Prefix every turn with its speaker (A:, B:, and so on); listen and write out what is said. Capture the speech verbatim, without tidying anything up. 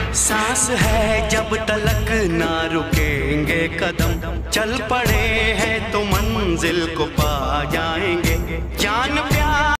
A: सांस है जब तलक ना रुकेंगे कदम, चल पड़े हैं तो मंजिल को पा जाएंगे।